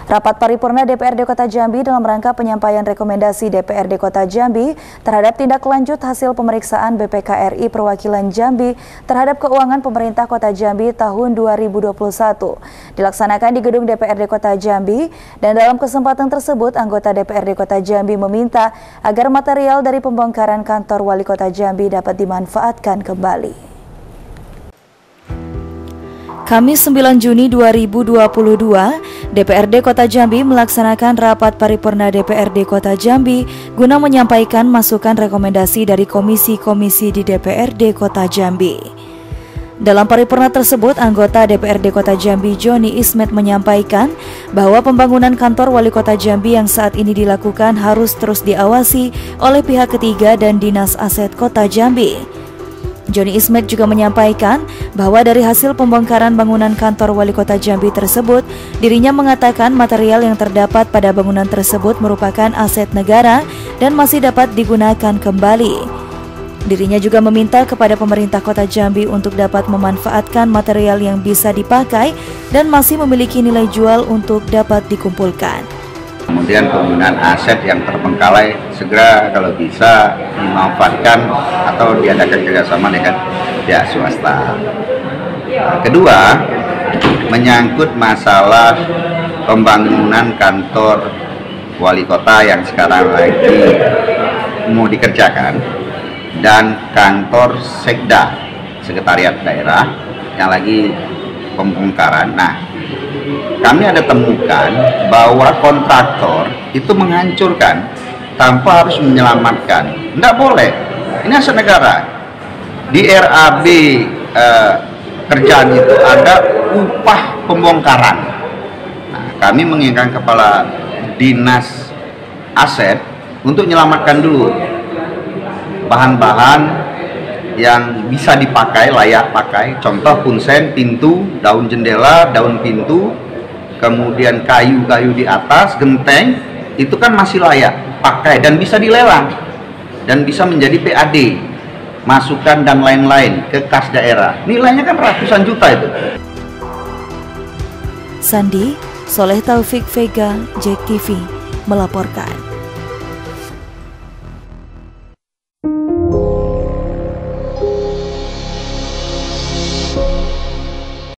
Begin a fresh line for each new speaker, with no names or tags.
Rapat paripurna DPRD Kota Jambi dalam rangka penyampaian rekomendasi DPRD Kota Jambi terhadap tindak lanjut hasil pemeriksaan BPK RI Perwakilan Jambi terhadap keuangan pemerintah Kota Jambi tahun 2021 dilaksanakan di gedung DPRD Kota Jambi, dan dalam kesempatan tersebut anggota DPRD Kota Jambi meminta agar material dari pembongkaran kantor Wali Kota Jambi dapat dimanfaatkan kembali. Kamis 9 Juni 2022, DPRD Kota Jambi melaksanakan rapat paripurna DPRD Kota Jambi guna menyampaikan masukan rekomendasi dari komisi-komisi di DPRD Kota Jambi. Dalam paripurna tersebut, anggota DPRD Kota Jambi Joni Ismet menyampaikan bahwa pembangunan kantor Wali Kota Jambi yang saat ini dilakukan harus terus diawasi oleh pihak ketiga dan Dinas Aset Kota Jambi. Joni Ismet juga menyampaikan bahwa dari hasil pembongkaran bangunan kantor Wali Kota Jambi tersebut, dirinya mengatakan material yang terdapat pada bangunan tersebut merupakan aset negara dan masih dapat digunakan kembali. Dirinya juga meminta kepada pemerintah Kota Jambi untuk dapat memanfaatkan material yang bisa dipakai dan masih memiliki nilai jual untuk dapat dikumpulkan.
Kemudian penggunaan aset yang terbengkalai segera kalau bisa dimanfaatkan atau diadakan kerjasama dengan pihak swasta. Kedua, menyangkut masalah pembangunan kantor wali kota yang sekarang lagi mau dikerjakan dan kantor sekda, sekretariat daerah yang lagi pembongkaran. Nah, kami ada temukan bahwa kontraktor itu menghancurkan tanpa harus menyelamatkan. Tidak boleh. Ini aset negara. Di RAB kerjaan itu ada upah pembongkaran. Nah, kami menginginkan kepala dinas aset untuk menyelamatkan dulu bahan-bahan yang bisa dipakai, layak pakai, contoh punsen, pintu, daun jendela, daun pintu, kemudian kayu-kayu di atas, genteng, itu kan masih layak pakai dan bisa dilelang dan bisa menjadi PAD, masukan dan lain-lain ke kas daerah. Nilainya kan ratusan juta itu.
Sandi, Soleh Taufik Vega, JEK TV melaporkan.